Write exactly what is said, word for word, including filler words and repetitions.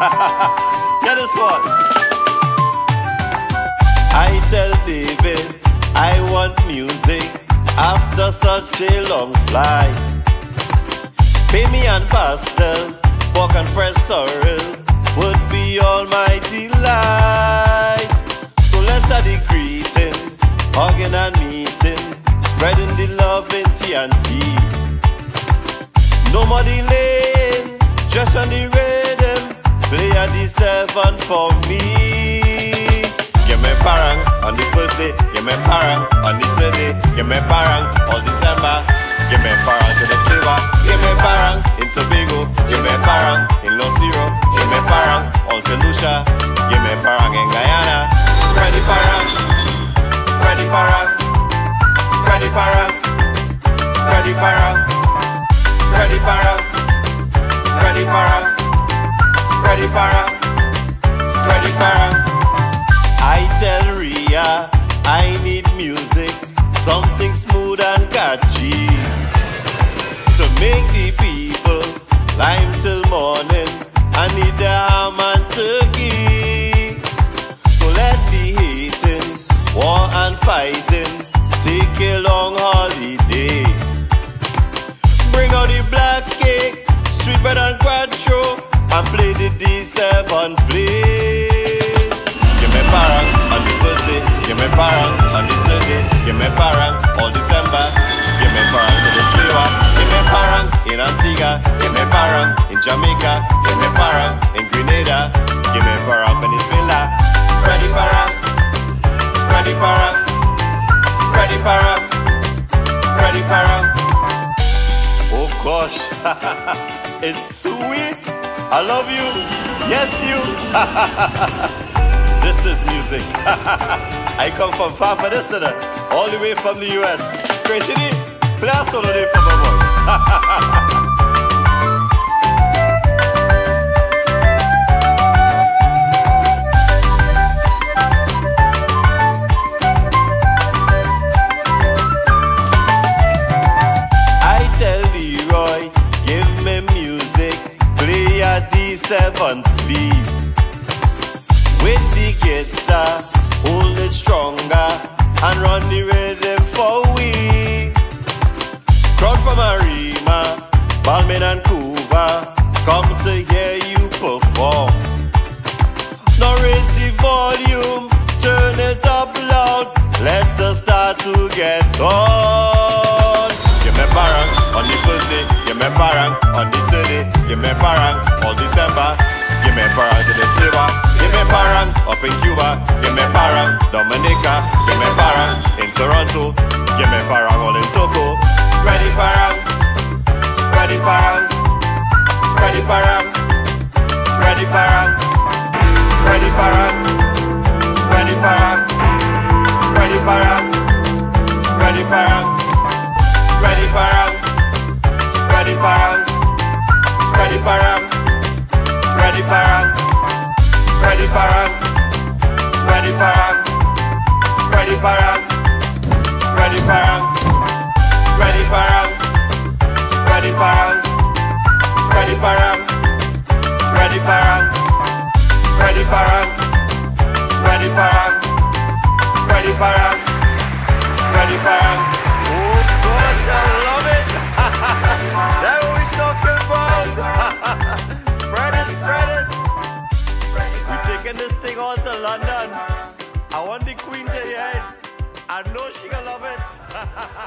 Get this one. I tell David I want music after such a long flight. Pay me and pastel, pork and fresh sorrel would be all my delight. So let's have the greeting, hugging and meeting, spreading the love in T N T. No more delaying, just on the rhythm, play a D seven for me. Give me parang on the first day, give me parang on the third day, give me parang all December, give me parang to the silver, give me parang in Tobago, give me parang in Los Zero, give me parang on Saint Lucia, give me parang in Guyana. Spread the parang, spread the parang, spread the parang, spread the parang, spread the parang, spread the parang, spread the parang, spread the parang. I tell Ria I need music, something smooth and catchy, to make the people lime till morning. I need the ham and turkey. So let the hating, war and fighting take a long holiday. Bring out the black cake, sweet bread and quattro, and play the D seven please. Give me parang on the first day, give me parang on the third day, give me parang all December, give me parang to the silver, give me parang in Antigua, give me parang in Jamaica, give me parang in Grenada, give me parang Venezuela. Spread the parang, spread the parang, spread the parang, spread the parang. Oh gosh, it's sweet. I love you. Yes, you. This is music. I come from far for this, all the way from the U S. Crazy D, play a solo day for my boy. D seven please, with the guitar, hold it stronger and run the rhythm for we. Crowd from Arima, Balmain and Cuba, come to hear you perform. Now raise the volume, turn it up loud, let us start to get on. Give me parang on the first day, give me parang on the third day, give me parang all December, give me parang to the silver, give me parang up in Cuba, give me parang Dominica, give me parang in Toronto, give me parang all in Togo. Spread the parang, spread the parang, spread the parang, spread the parang, spread the parang, spread the parang, spread the parang, spread the parang. Spread the parang, spread the parang, spread the parang, spread the parang, spread the parang, spread the parang, spread the parang, spread the parang, spread the parang, spread the parang, spread the parang, spread the parang, spread the parang, spread the parang, spread the parang, spread the parang. Oh gosh, I love it. That's what we talking about. Spread it, spread it. We're taking this thing on to London. I want the Queen to hear it. I know she gonna love it.